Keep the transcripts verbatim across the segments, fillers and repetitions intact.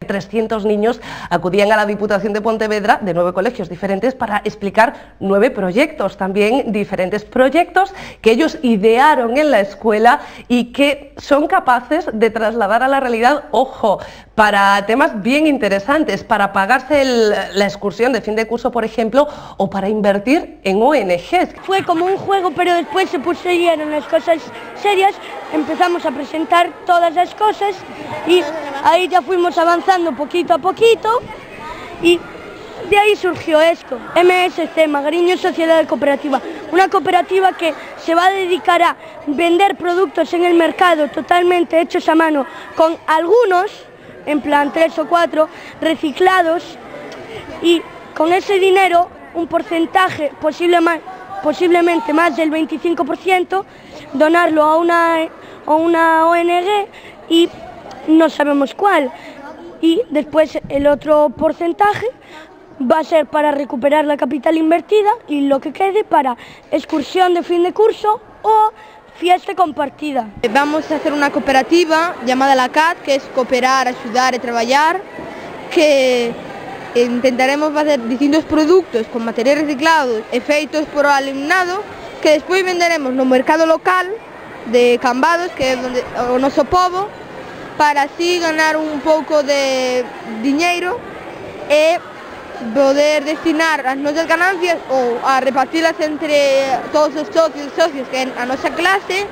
trescientos niños acudían a la Diputación de Pontevedra de nueve colegios diferentes para explicar nueve proyectos, también diferentes proyectos que ellos idearon en la escuela y que son capaces de trasladar a la realidad, ojo, para temas bien interesantes, para pagarse el, la excursión de fin de curso, por ejemplo, o para invertir en O N Ges. Fue como un juego, pero después se pusieron las cosas serias, empezamos a presentar todas las cosas y ahí ya fuimos avanzando poquito a poquito y de ahí surgió esto, M S C, Magariño Sociedad Cooperativa, una cooperativa que se va a dedicar a vender productos en el mercado totalmente hechos a mano, con algunos, en plan tres o cuatro, reciclados, y con ese dinero un porcentaje, posible más, posiblemente más del veinticinco por ciento, donarlo a una, a una O N G y no sabemos cuál. Y después el otro porcentaje va a ser para recuperar la capital invertida y lo que quede para excursión de fin de curso o fiesta compartida. Vamos a hacer una cooperativa llamada la C A T, que es cooperar, ayudar y trabajar, que intentaremos hacer distintos productos con materiales reciclados hechos por el alumnado, que después venderemos en el mercado local de Cambados, que es donde, o noso povo, para así ganar un pouco de diñeiro e poder destinar as nosas ganancias ou a repartirlas entre todos os socios e socios que é a nosa clase,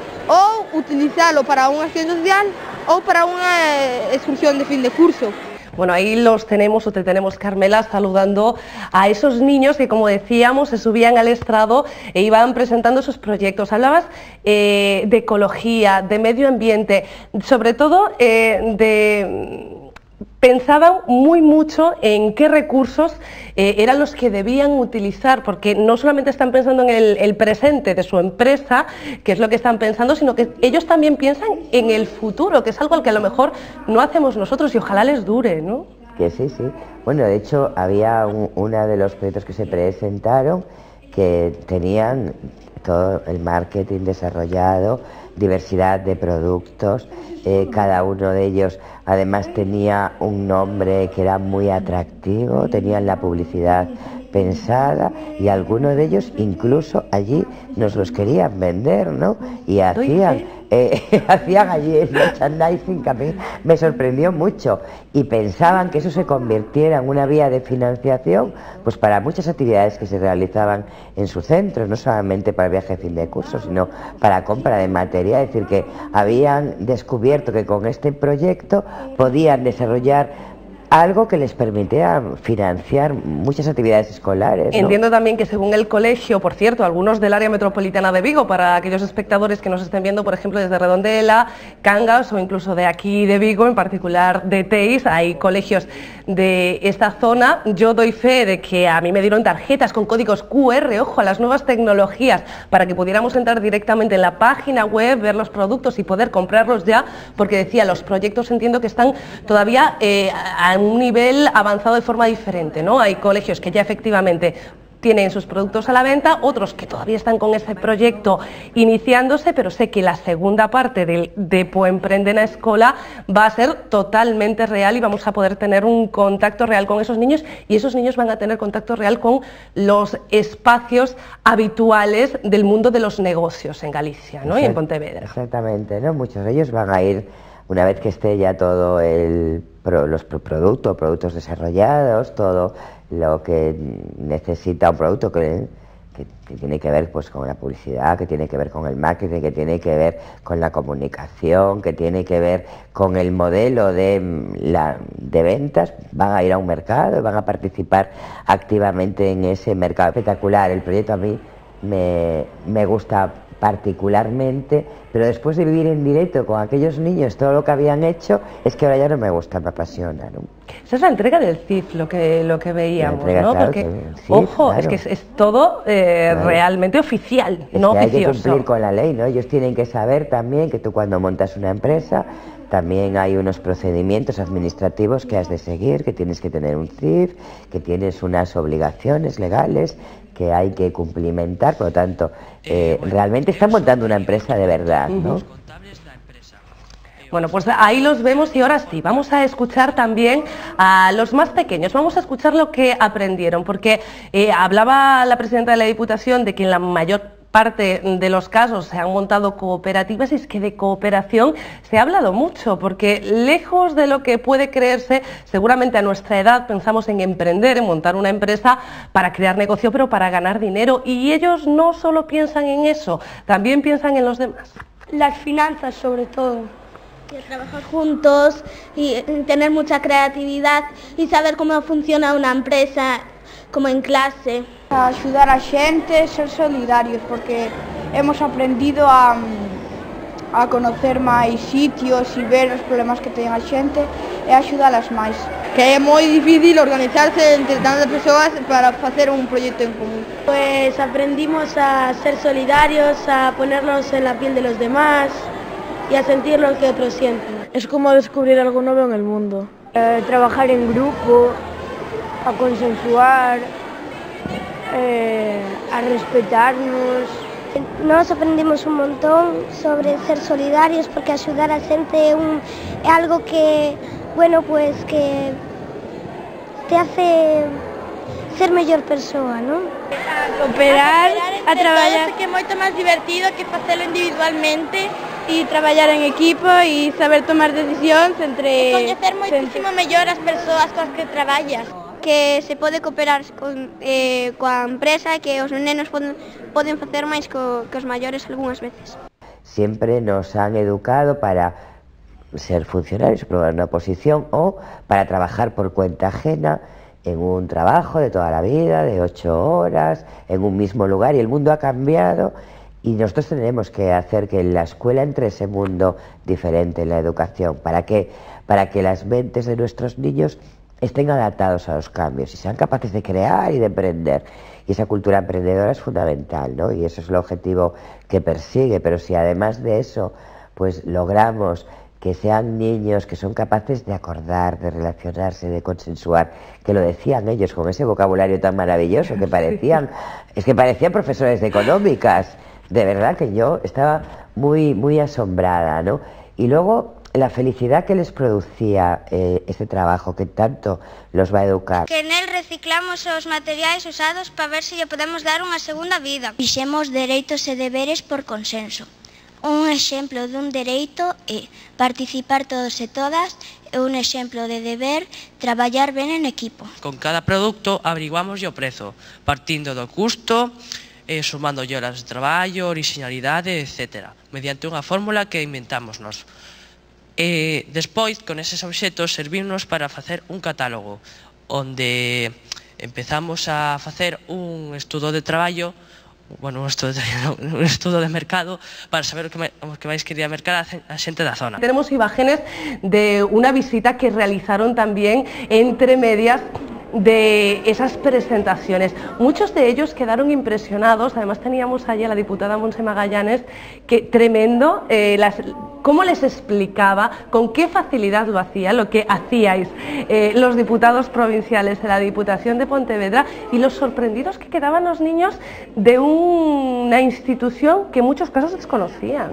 ou utilizarlo para unha acción social ou para unha excursión de fin de curso. Bueno, ahí los tenemos, o te tenemos, Carmela, saludando a esos niños que, como decíamos, se subían al estrado e iban presentando sus proyectos. Hablabas eh, de ecología, de medio ambiente, sobre todo eh, de... pensaban muy mucho en qué recursos eh, eran los que debían utilizar, porque no solamente están pensando en el, el presente de su empresa, que es lo que están pensando, sino que ellos también piensan en el futuro, que es algo al que a lo mejor no hacemos nosotros y ojalá les dure, ¿no? Que sí, sí. Bueno, de hecho, había un, uno de los proyectos que se presentaron que tenían todo el marketing desarrollado, diversidad de productos, eh, cada uno de ellos además tenía un nombre que era muy atractivo, tenían la publicidad pensada y algunos de ellos incluso allí nos los querían vender, ¿no? Y hacían, eh, hacían allí el merchandising que a mí me sorprendió mucho y pensaban que eso se convirtiera en una vía de financiación pues para muchas actividades que se realizaban en sus centros, no solamente para el viaje de fin de curso, sino para compra de material, es decir, que habían descubierto que con este proyecto podían desarrollar algo que les permitiera financiar muchas actividades escolares, ¿no? Entiendo también que según el colegio, por cierto, algunos del área metropolitana de Vigo, para aquellos espectadores que nos estén viendo, por ejemplo, desde Redondela, Cangas o incluso de aquí de Vigo, en particular de Teis, hay colegios de esta zona. Yo doy fe de que a mí me dieron tarjetas con códigos Q R, ojo, a las nuevas tecnologías, para que pudiéramos entrar directamente en la página web, ver los productos y poder comprarlos ya, porque decía, los proyectos entiendo que están todavía eh, a un nivel avanzado de forma diferente, ¿no? Hay colegios que ya efectivamente tienen sus productos a la venta, otros que todavía están con ese proyecto iniciándose, pero sé que la segunda parte del Depo Emprende a Escola va a ser totalmente real y vamos a poder tener un contacto real con esos niños y esos niños van a tener contacto real con los espacios habituales del mundo de los negocios en Galicia, ¿no? Y en Pontevedra. Exactamente, ¿no? Muchos de ellos van a ir, una vez que esté ya todo el los productos, productos desarrollados, todo lo que necesita un producto que, que, que tiene que ver pues con la publicidad, que tiene que ver con el marketing, que tiene que ver con la comunicación, que tiene que ver con el modelo de, la, de ventas, van a ir a un mercado y van a participar activamente en ese mercado. Espectacular, el proyecto a mí me, me gusta particularmente, pero después de vivir en directo con aquellos niños todo lo que habían hecho, es que ahora ya no me gusta, me apasiona, ¿no? Esa es la entrega del C I F, lo que, lo que veíamos, entrega, ¿no? Claro, porque, C I F, ojo, claro. Es que es, es todo eh, claro. realmente oficial, es no que oficioso. Hay que cumplir con la ley, ¿no? Ellos tienen que saber también que tú cuando montas una empresa también hay unos procedimientos administrativos que has de seguir, que tienes que tener un C I F, que tienes unas obligaciones legales que hay que cumplimentar, por lo tanto, eh, realmente están montando una empresa de verdad, ¿no? Bueno, pues ahí los vemos y ahora sí, vamos a escuchar también a los más pequeños, vamos a escuchar lo que aprendieron, porque eh, hablaba la presidenta de la Diputación de que en la mayor parte de los casos se han montado cooperativas y es que de cooperación se ha hablado mucho, porque lejos de lo que puede creerse, seguramente a nuestra edad pensamos en emprender, en montar una empresa para crear negocio, pero para ganar dinero, y ellos no solo piensan en eso, también piensan en los demás. Las finanzas sobre todo. Que trabajar juntos y tener mucha creatividad y saber cómo funciona una empresa, como en clase. Axudar a xente, ser solidarios, porque hemos aprendido a, a conocer máis sitios e ver os problemas que ten a xente e axudalas máis. Que é moi difícil organizarse entre tantas persoas para facer un proxecto en común. Pues aprendimos a ser solidarios, a ponernos en la piel de los demás y a sentir lo que otros sienten. Es como descubrir algo nuevo en el mundo. Eh, trabajar en grupo, a consensuar, eh, a respetarnos. Nos aprendimos un montón sobre ser solidarios, porque axudar a xente é, un, é algo que, bueno, pues que te hace ser mellor persoa, non? A cooperar, a, a traballar, que é moito máis divertido que facelo individualmente e traballar en equipo e saber tomar decisións entre... E coñecer moitísimo mellor as persoas coas que traballas. Que se pode cooperar con, eh, coa empresa, que os nenos poden, poden facer máis co, que os maiores algunhas veces. Siempre nos han educado para ser funcionarios, probar una posición o para trabajar por cuenta ajena en un trabajo de toda la vida, de ocho horas, en un mismo lugar, y el mundo ha cambiado y nosotros tenemos que hacer que en la escuela entre ese mundo diferente en la educación, para que, para que las mentes de nuestros niños estén adaptados a los cambios y sean capaces de crear y de emprender. Y esa cultura emprendedora es fundamental, ¿no? Y eso es el objetivo que persigue, pero si además de eso pues logramos que sean niños que son capaces de acordar, de relacionarse, de consensuar, que lo decían ellos con ese vocabulario tan maravilloso que parecían, es que parecían profesores de económicas, de verdad que yo estaba muy, muy asombrada, ¿no? Y luego la felicidad que les producía eh, este trabajo que tanto los va a educar. Que nel reciclamos os materiais usados para ver se lle podemos dar unha segunda vida. Fixemos dereitos e deberes por consenso. Un exemplo dun dereito é participar todos e todas, e un exemplo de deber traballar ben en equipo. Con cada produto averiguamos o prezo, partindo do custo, eh, sumando horas de traballo, originalidade, etcétera, mediante unha fórmula que inventamos nos. E despois, con eses obxetos, servimos para facer un catálogo onde empezamos a facer un estudo de traballo, bueno, un estudo de, un estudo de mercado para saber o que, o que máis quería mercar a xente da zona. Tenemos imágenes de una visita que realizaron también entre medias de esas presentaciones. Muchos de ellos quedaron impresionados. Además teníamos allí a la diputada Montse Magallanes, que tremendo, eh, las, cómo les explicaba, con qué facilidad lo hacía, lo que hacíais eh, los diputados provinciales de la Diputación de Pontevedra, y los sorprendidos que quedaban los niños de una institución que en muchos casos desconocían.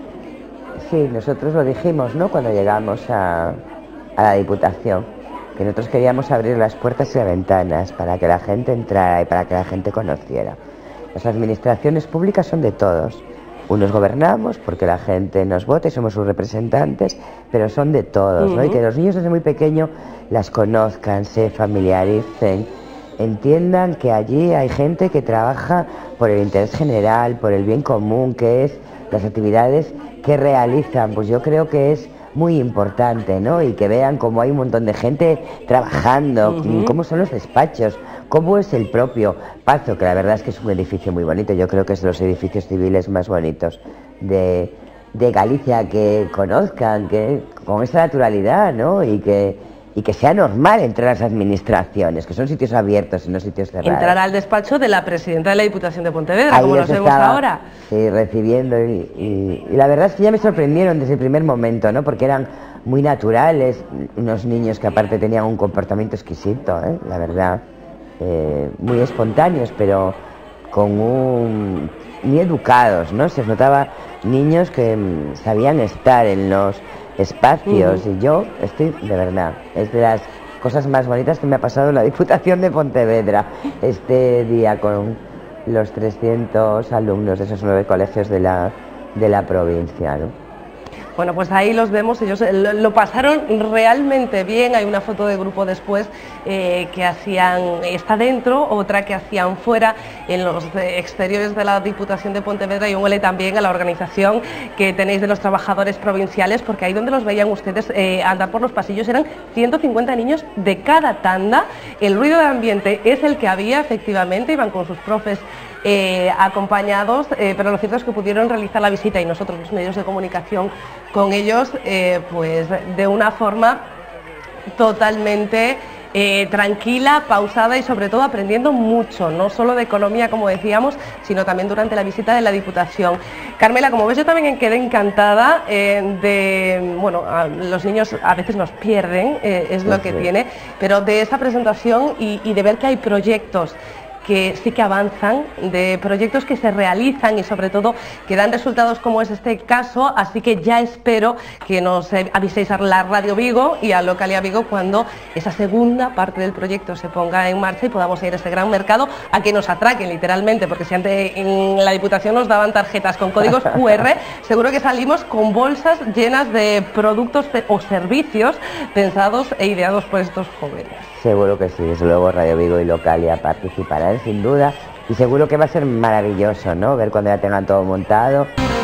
Sí, nosotros lo dijimos, ¿no?, cuando llegamos a, a la Diputación, que nosotros queríamos abrir las puertas y las ventanas para que la gente entrara y para que la gente conociera. Las administraciones públicas son de todos. Unos gobernamos porque la gente nos vota y somos sus representantes, pero son de todos, ¿no? Uh-huh. Y que los niños desde muy pequeños las conozcan, se familiaricen, entiendan que allí hay gente que trabaja por el interés general, por el bien común, que es las actividades que realizan. Pues yo creo que es muy importante, ¿no? Y que vean cómo hay un montón de gente trabajando, uh-huh. cómo son los despachos, cómo es el propio Pazo, que la verdad es que es un edificio muy bonito. Yo creo que es de los edificios civiles más bonitos de, de Galicia, que conozcan, que con esa naturalidad, ¿no? Y que, y que sea normal entrar a las administraciones, que son sitios abiertos y no sitios cerrados. Entrar al despacho de la presidenta de la Diputación de Pontevedra, ahí como nos vemos ahora. Sí, recibiendo, y, y, y la verdad es que ya me sorprendieron desde el primer momento, ¿no? Porque eran muy naturales, unos niños que aparte tenían un comportamiento exquisito, ¿eh? La verdad, eh, muy espontáneos, pero con un... muy educados, ¿no? Se notaba niños que sabían estar en los espacios, Uh-huh. y yo estoy, de verdad, es de las cosas más bonitas que me ha pasado en la Diputación de Pontevedra este día con los trescientos alumnos de esos nueve colegios de la, de la provincia, ¿no? Bueno, pues ahí los vemos, ellos lo, lo pasaron realmente bien. Hay una foto de grupo después eh, que hacían, está dentro, otra que hacían fuera, en los exteriores de la Diputación de Pontevedra, y un huele también a la organización que tenéis de los trabajadores provinciales, porque ahí donde los veían ustedes eh, andar por los pasillos eran ciento cincuenta niños de cada tanda. El ruido de ambiente es el que había, efectivamente, iban con sus profes Eh, acompañados, eh, pero lo cierto es que pudieron realizar la visita, y nosotros los medios de comunicación con ellos, eh, pues de una forma totalmente eh, tranquila, pausada y sobre todo aprendiendo mucho, no solo de economía, como decíamos, sino también durante la visita de la Diputación. Carmela, como ves, yo también quedé encantada eh, de, bueno, a, los niños a veces nos pierden, eh, es lo que tiene, pero de esa presentación y, y de ver que hay proyectos que sí que avanzan, de proyectos que se realizan y sobre todo que dan resultados como es este caso, así que ya espero que nos aviséis a la Radio Vigo y a Localia Vigo cuando esa segunda parte del proyecto se ponga en marcha y podamos ir a este gran mercado a que nos atraquen literalmente, porque si antes en la Diputación nos daban tarjetas con códigos cu erre, seguro que salimos con bolsas llenas de productos o servicios pensados e ideados por estos jóvenes. Seguro que sí, desde luego Radio Vigo y Localia participarán sin duda, y seguro que va a ser maravilloso, ¿no? Ver cuando ya tengan todo montado.